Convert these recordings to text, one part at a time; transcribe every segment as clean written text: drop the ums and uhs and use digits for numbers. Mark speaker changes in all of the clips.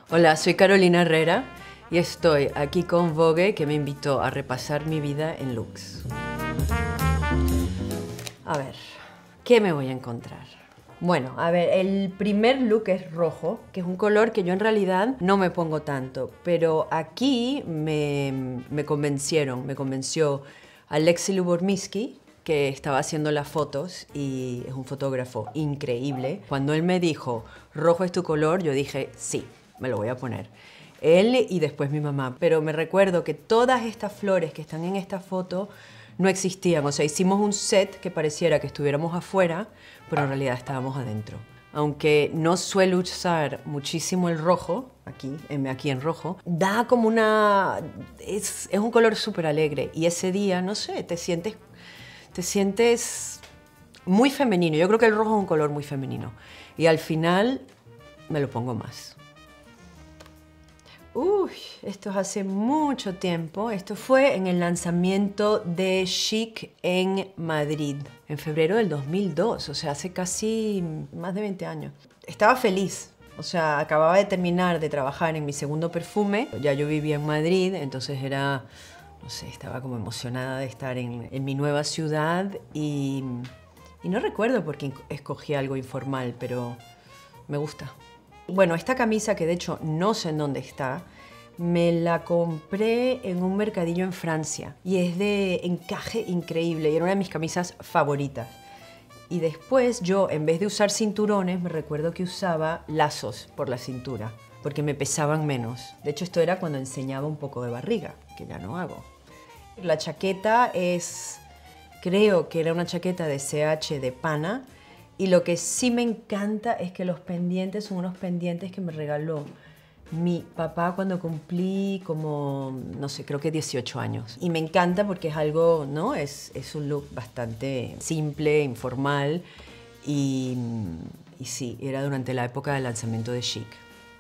Speaker 1: Hola, soy Carolina Herrera y estoy aquí con Vogue, que me invitó a repasar mi vida en looks. A ver, ¿qué me voy a encontrar? Bueno, a ver, el primer look es rojo, que es un color que yo en realidad no me pongo tanto, pero aquí me convenció Alexei Lubomirski, que estaba haciendo las fotos y es un fotógrafo increíble. Cuando él me dijo, rojo es tu color, yo dije, sí, me lo voy a poner. Él y después mi mamá. Pero me recuerdo que todas estas flores que están en esta foto no existían. O sea, hicimos un set que pareciera que estuviéramos afuera, pero en realidad estábamos adentro. Aunque no suelo usar muchísimo el rojo, aquí en rojo, da como una... Es un color súper alegre. Y ese día, no sé, te sientes muy femenino. Yo creo que el rojo es un color muy femenino. Y al final me lo pongo más. Uy, esto es hace mucho tiempo. Esto fue en el lanzamiento de Chic en Madrid, en febrero del 2002, o sea, hace casi más de 20 años. Estaba feliz, o sea, acababa de terminar de trabajar en mi segundo perfume. Ya yo vivía en Madrid, entonces era, no sé, estaba como emocionada de estar en mi nueva ciudad y no recuerdo por qué escogí algo informal, pero me gusta. Bueno, esta camisa, que de hecho no sé en dónde está, me la compré en un mercadillo en Francia y es de encaje increíble y era una de mis camisas favoritas. Y después yo, en vez de usar cinturones, me recuerdo que usaba lazos por la cintura porque me pesaban menos. De hecho, esto era cuando enseñaba un poco de barriga, que ya no hago. La chaqueta creo que era una chaqueta de CH de pana. Y lo que sí me encanta es que los pendientes son unos pendientes que me regaló mi papá cuando cumplí como, no sé, creo que 18 años. Y me encanta porque es algo, ¿no? Es un look bastante simple, informal. Y sí, era durante la época del lanzamiento de Chic.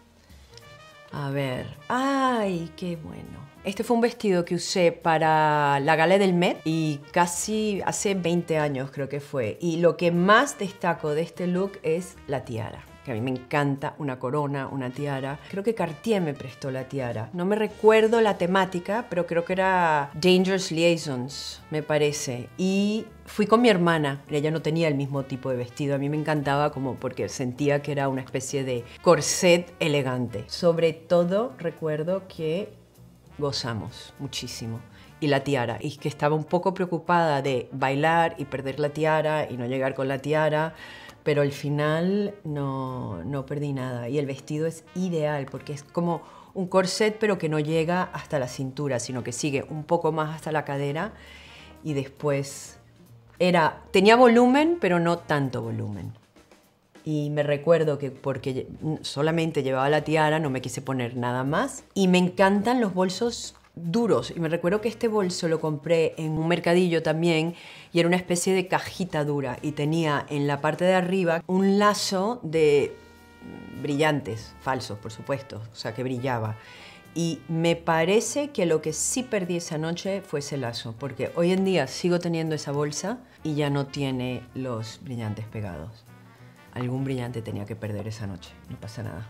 Speaker 1: A ver, ¡ay, qué bueno! Este fue un vestido que usé para la gala del Met y casi hace 20 años creo que fue. Y lo que más destaco de este look es la tiara, que a mí me encanta una corona, una tiara. Creo que Cartier me prestó la tiara. No me recuerdo la temática, pero creo que era Dangerous Liaisons, me parece. Y fui con mi hermana, ella no tenía el mismo tipo de vestido. A mí me encantaba como porque sentía que era una especie de corset elegante. Sobre todo recuerdo que gozamos muchísimo. Y la tiara, y que estaba un poco preocupada de bailar y perder la tiara y no llegar con la tiara, pero al final no perdí nada. Y el vestido es ideal porque es como un corset pero que no llega hasta la cintura, sino que sigue un poco más hasta la cadera y después tenía volumen pero no tanto volumen. Y me recuerdo que porque solamente llevaba la tiara, no me quise poner nada más. Y me encantan los bolsos duros. Y me recuerdo que este bolso lo compré en un mercadillo también y era una especie de cajita dura. Y tenía en la parte de arriba un lazo de brillantes, falsos por supuesto, o sea que brillaba. Y me parece que lo que sí perdí esa noche fue ese lazo, porque hoy en día sigo teniendo esa bolsa y ya no tiene los brillantes pegados. Algún brillante tenía que perder esa noche, no pasa nada.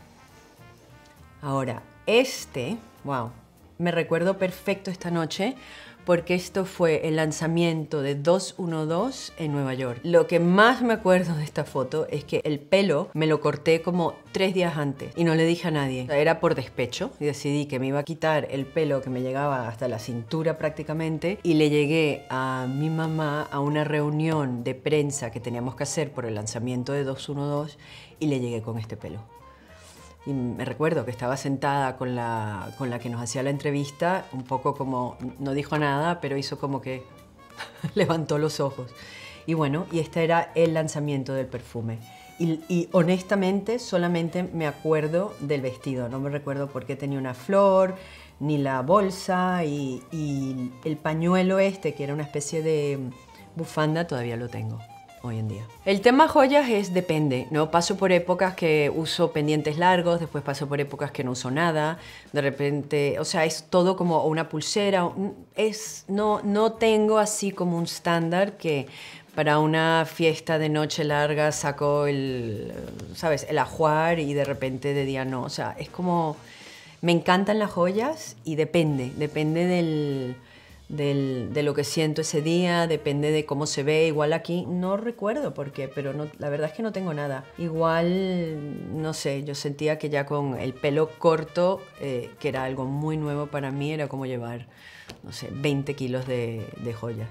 Speaker 1: Ahora, wow, me recuerdo perfecto esta noche porque esto fue el lanzamiento de 212 en Nueva York. Lo que más me acuerdo de esta foto es que el pelo me lo corté como 3 días antes y no le dije a nadie. Era por despecho y decidí que me iba a quitar el pelo que me llegaba hasta la cintura prácticamente y le llegué a mi mamá a una reunión de prensa que teníamos que hacer por el lanzamiento de 212 y le llegué con este pelo. Y me recuerdo que estaba sentada con la que nos hacía la entrevista, un poco como, no dijo nada, pero hizo como que levantó los ojos. Y bueno, y este era el lanzamiento del perfume. Y honestamente solamente me acuerdo del vestido, no me recuerdo por qué tenía una flor, ni la bolsa y el pañuelo que era una especie de bufanda, todavía lo tengo hoy en día. El tema joyas depende, ¿no? Paso por épocas que uso pendientes largos, después paso por épocas que no uso nada, de repente, o sea, es todo como una pulsera, no tengo así como un estándar que para una fiesta de noche larga saco ¿sabes? El ajuar y de repente de día no. O sea, es como... Me encantan las joyas y depende de lo que siento ese día, depende de cómo se ve. Igual aquí no recuerdo por qué, pero no, la verdad es que no tengo nada. Igual, no sé, yo sentía que ya con el pelo corto, que era algo muy nuevo para mí, era como llevar, no sé, 20 kilos de joyas.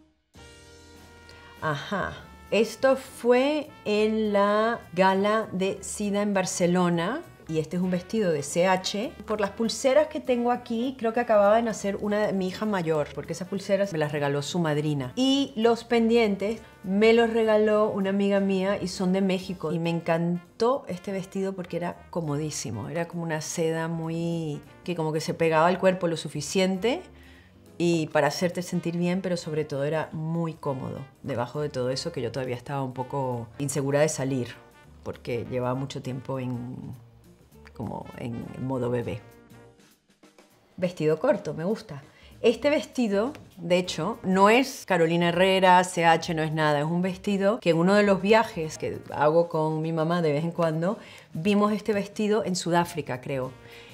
Speaker 1: Ajá. Esto fue en la gala de SIDA en Barcelona. Y este es un vestido de CH. Por las pulseras que tengo aquí, creo que acababa de nacer una de mi hija mayor, porque esas pulseras me las regaló su madrina. Y los pendientes me los regaló una amiga mía y son de México. Y me encantó este vestido porque era comodísimo. Era como una seda muy... que como que se pegaba al cuerpo lo suficiente y para hacerte sentir bien, pero sobre todo era muy cómodo. Debajo de todo eso que yo todavía estaba un poco insegura de salir, porque llevaba mucho tiempo como en modo bebé. Vestido corto, me gusta. Este vestido, de hecho, no es Carolina Herrera, CH, no es nada. Es un vestido que en uno de los viajes que hago con mi mamá de vez en cuando, vimos este vestido en Sudáfrica, creo.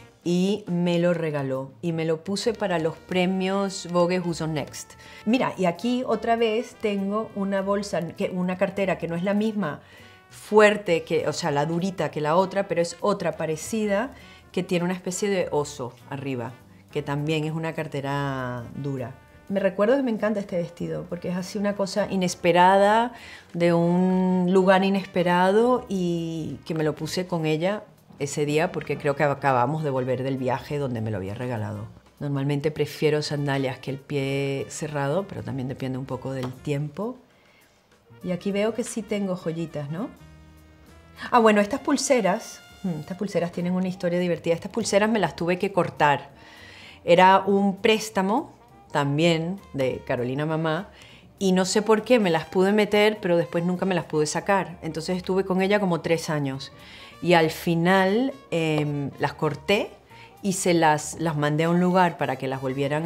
Speaker 1: Y me lo regaló. Y me lo puse para los premios Vogue Who's on Next. Mira, y aquí otra vez tengo una bolsa, una cartera que no es la misma fuerte, o sea, la durita que la otra, pero es otra parecida que tiene una especie de oso arriba, que también es una cartera dura. Me recuerdo que me encanta este vestido porque es así una cosa inesperada, de un lugar inesperado, y que me lo puse con ella ese día porque creo que acabamos de volver del viaje donde me lo había regalado. Normalmente prefiero sandalias que el pie cerrado, pero también depende un poco del tiempo. Y aquí veo que sí tengo joyitas, ¿no? Ah, bueno, estas pulseras tienen una historia divertida. Estas pulseras me las tuve que cortar. Era un préstamo también de Carolina Mamá y no sé por qué me las pude meter, pero después nunca me las pude sacar. Entonces estuve con ella como 3 años y al final las corté y las mandé a un lugar para que las volvieran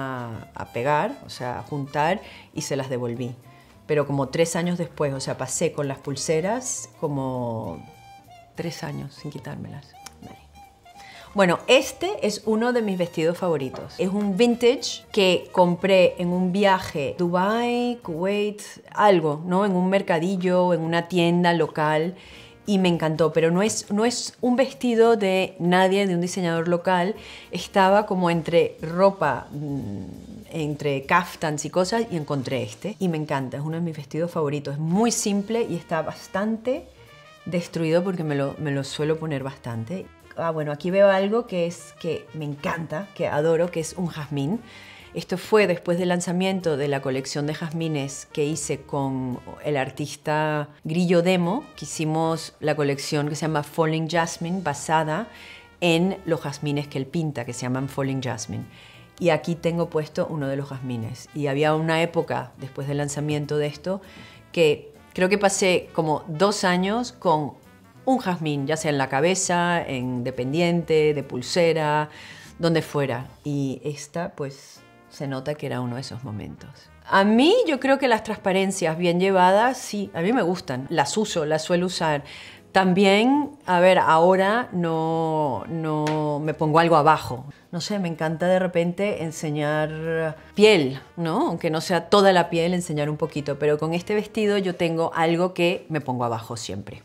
Speaker 1: a pegar, o sea, a juntar, y se las devolví. Pero como 3 años después, o sea, pasé con las pulseras como 3 años sin quitármelas. Vale. Bueno, este es uno de mis vestidos favoritos. Es un vintage que compré en un viaje, Dubái, Kuwait, algo, ¿no? En un mercadillo, en una tienda local, y me encantó. Pero no es un vestido de nadie, de un diseñador local. Estaba como entre ropa, entre kaftans y cosas, y encontré este y me encanta, es uno de mis vestidos favoritos. Es muy simple y está bastante destruido porque me lo suelo poner bastante. Ah, bueno, aquí veo algo que me encanta, que adoro, que es un jazmín. Esto fue después del lanzamiento de la colección de jazmines que hice con el artista Grillo Demo, que hicimos la colección que se llama Falling Jasmine, basada en los jazmines que él pinta, que se llaman Falling Jasmine. Y aquí tengo puesto uno de los jazmines. Y había una época, después del lanzamiento de esto, que creo que pasé como 2 años con un jazmín, ya sea en la cabeza, en dependiente, de pulsera, donde fuera. Y esta, pues, se nota que era uno de esos momentos. A mí, yo creo que las transparencias bien llevadas, sí, a mí me gustan. Las uso, las suelo usar. También, a ver, ahora no me pongo algo abajo. No sé, me encanta de repente enseñar piel, ¿no? Aunque no sea toda la piel, enseñar un poquito. Pero con este vestido yo tengo algo que me pongo abajo siempre.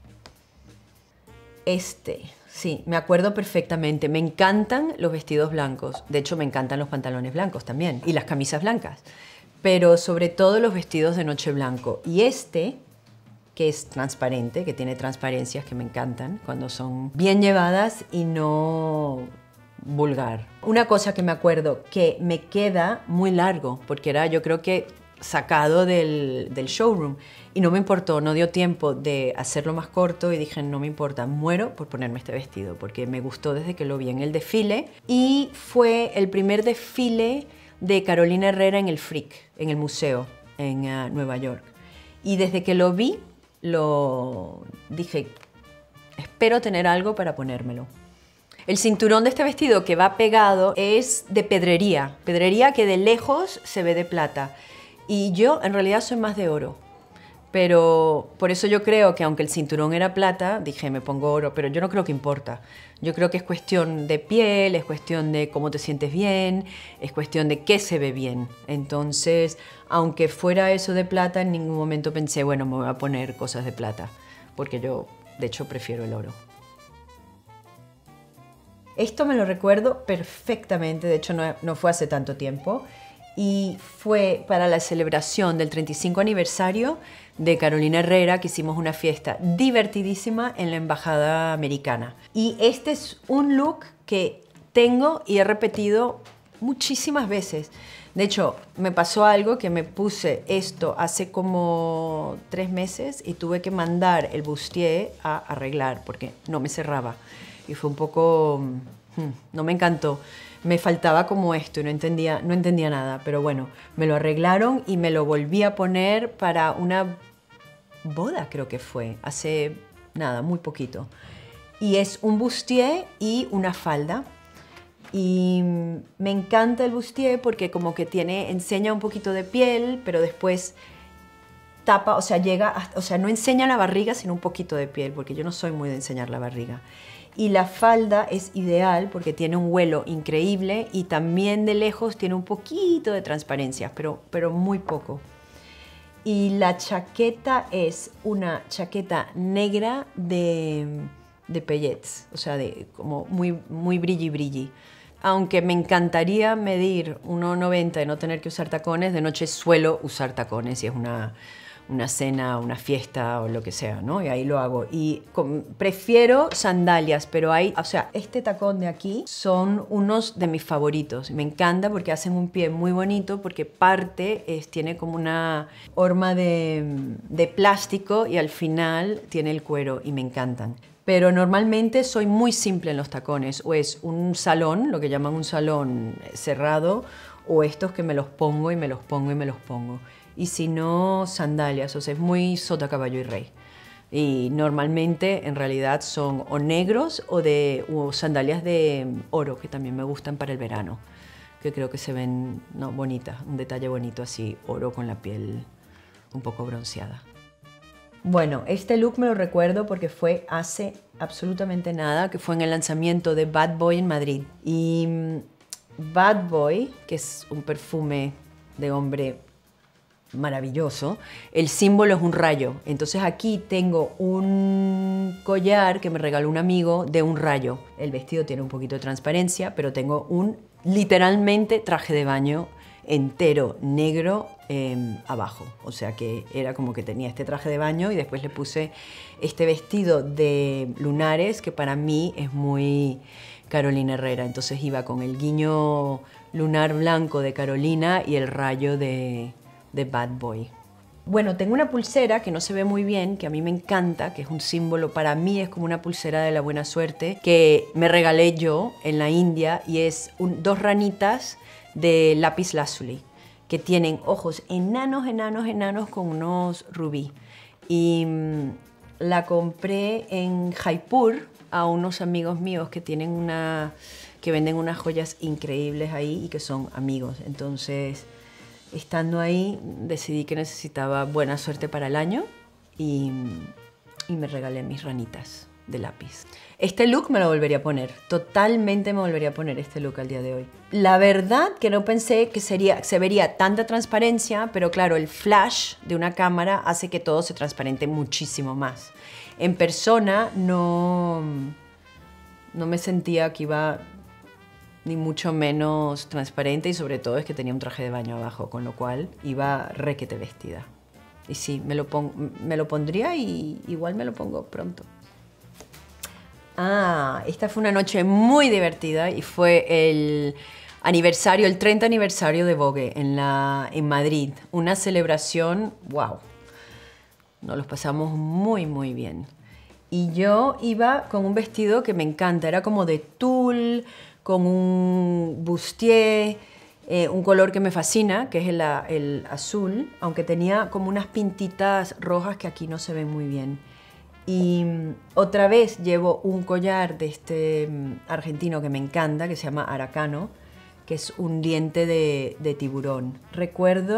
Speaker 1: Sí, me acuerdo perfectamente. Me encantan los vestidos blancos. De hecho, me encantan los pantalones blancos también. Y las camisas blancas. Pero sobre todo los vestidos de noche blanco. Y que es transparente, que tiene transparencias que me encantan cuando son bien llevadas y no vulgar. Una cosa que me acuerdo que me queda muy largo, porque era, yo creo que sacado del showroom, y no me importó, no dio tiempo de hacerlo más corto y dije, no me importa, muero por ponerme este vestido porque me gustó desde que lo vi en el desfile, y fue el primer desfile de Carolina Herrera en el Frick, en el museo en Nueva York, y desde que lo vi dije, espero tener algo para ponérmelo. El cinturón de este vestido que va pegado es de pedrería que de lejos se ve de plata. Y yo en realidad soy más de oro. Pero por eso yo creo que aunque el cinturón era plata, dije, me pongo oro, pero yo no creo que importa. Yo creo que es cuestión de piel, es cuestión de cómo te sientes bien, es cuestión de qué se ve bien. Entonces, aunque fuera eso de plata, en ningún momento pensé, bueno, me voy a poner cosas de plata, porque yo, de hecho, prefiero el oro. Esto me lo recuerdo perfectamente, de hecho no fue hace tanto tiempo, y fue para la celebración del 35 aniversario de Carolina Herrera, que hicimos una fiesta divertidísima en la Embajada Americana. Y este es un look que tengo y he repetido muchísimas veces. De hecho, me pasó algo que me puse esto hace como 3 meses y tuve que mandar el bustier a arreglar porque no me cerraba. Y fue un poco... no me encantó. Me faltaba como esto y no entendía nada. Pero bueno, me lo arreglaron y me lo volví a poner para una boda, creo que fue, hace nada, muy poquito. Y es un bustier y una falda. Y me encanta el bustier porque como que enseña un poquito de piel, pero después tapa, o sea, no enseña la barriga, sino un poquito de piel, porque yo no soy muy de enseñar la barriga. Y la falda es ideal porque tiene un vuelo increíble y también de lejos tiene un poquito de transparencia, pero muy poco. Y la chaqueta es una chaqueta negra de pellets, o sea, como muy brilli. Aunque me encantaría medir 1,90 y no tener que usar tacones, de noche suelo usar tacones si es una cena, una fiesta o lo que sea, ¿no? Y ahí lo hago. Y prefiero sandalias, pero o sea, este tacón de aquí son unos de mis favoritos. Me encanta porque hacen un pie muy bonito, porque tiene como una horma de plástico y al final tiene el cuero y me encantan. Pero normalmente soy muy simple en los tacones, o es un salón, lo que llaman un salón cerrado, o estos que me los pongo y me los pongo y me los pongo. Y si no, sandalias, o sea, es muy sota, caballo y rey. Y normalmente, en realidad, son o negros o sandalias de oro, que también me gustan para el verano, que creo que se ven bonitas, un detalle bonito así, oro con la piel un poco bronceada. Bueno, este look me lo recuerdo porque fue hace absolutamente nada, que fue en el lanzamiento de Bad Boy en Madrid. Y Bad Boy, que es un perfume de hombre maravilloso, el símbolo es un rayo. Entonces aquí tengo un collar que me regaló un amigo de un rayo. El vestido tiene un poquito de transparencia, pero tengo literalmente traje de baño entero negro abajo, o sea que era como que tenía este traje de baño y después le puse este vestido de lunares que para mí es muy Carolina Herrera, entonces iba con el guiño lunar blanco de Carolina y el rayo de Bad Boy. Bueno, tengo una pulsera que no se ve muy bien, que a mí me encanta, que es un símbolo, para mí es como una pulsera de la buena suerte, que me regalé yo en la India y es 2 ranitas de lápiz lazuli, que tienen ojos enanos con unos rubí. Y la compré en Jaipur a unos amigos míos que que venden unas joyas increíbles ahí y que son amigos. Entonces, estando ahí, decidí que necesitaba buena suerte para el año y me regalé mis ranitas de lápiz. Este look me lo volvería a poner, totalmente me volvería a poner este look al día de hoy. La verdad que no pensé que se vería tanta transparencia, pero claro, el flash de una cámara hace que todo se transparente muchísimo más. En persona no me sentía que iba ni mucho menos transparente y sobre todo es que tenía un traje de baño abajo, con lo cual iba requete vestida. Y sí, me lo pondría y igual me lo pongo pronto. Esta fue una noche muy divertida y fue el 30 aniversario de Vogue en Madrid. Una celebración, wow. Nos los pasamos muy bien. Y yo iba con un vestido que me encanta, era como de tul, con un bustier, un color que me fascina, que es el azul, aunque tenía como unas pintitas rojas que aquí no se ven muy bien. Y otra vez llevo un collar de este argentino que me encanta, que se llama Aracano, que es un diente de tiburón. Recuerdo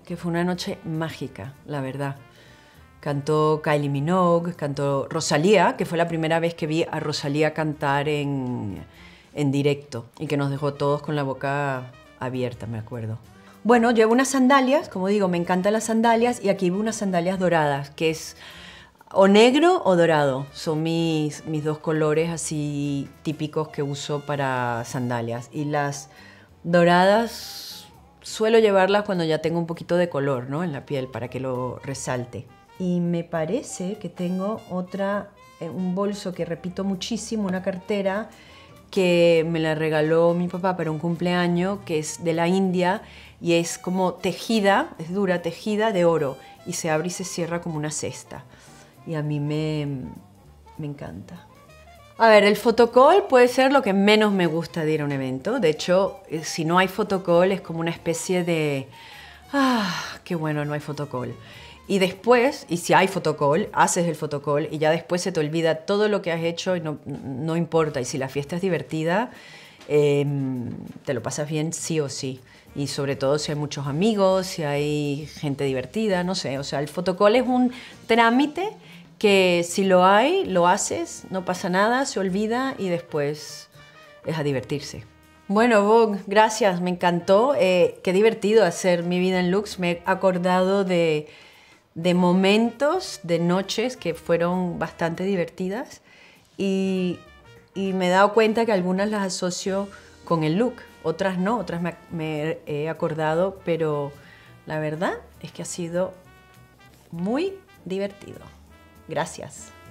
Speaker 1: que fue una noche mágica, la verdad. Cantó Kylie Minogue, cantó Rosalía, que fue la primera vez que vi a Rosalía cantar en directo y que nos dejó todos con la boca abierta, me acuerdo. Bueno, llevo unas sandalias, como digo, me encantan las sandalias y aquí llevo unas sandalias doradas, que es o negro o dorado. Son mis dos colores así típicos que uso para sandalias. Y las doradas suelo llevarlas cuando ya tengo un poquito de color, ¿no?, en la piel para que lo resalte. Y me parece que tengo un bolso que repito muchísimo, una cartera que me la regaló mi papá para un cumpleaños, que es de la India y es como tejida, es dura, tejida de oro y se abre y se cierra como una cesta. Y a mí me encanta. A ver, el photocall puede ser lo que menos me gusta de ir a un evento. De hecho, si no hay photocall es como una especie de... qué bueno, no hay photocall. Y después, y si hay photocall, haces el photocall y ya después se te olvida todo lo que has hecho y no importa. Y si la fiesta es divertida, te lo pasas bien sí o sí. Y sobre todo si hay muchos amigos, si hay gente divertida, no sé. O sea, el photocall es un trámite que si lo hay, lo haces, no pasa nada, se olvida y después es a divertirse. Bueno, Vogue, gracias, me encantó. Qué divertido hacer Mi Vida en Looks. Me he acordado de momentos, de noches que fueron bastante divertidas y me he dado cuenta que algunas las asocio con el look, otras no, otras me he acordado, pero la verdad es que ha sido muy divertido. Gracias.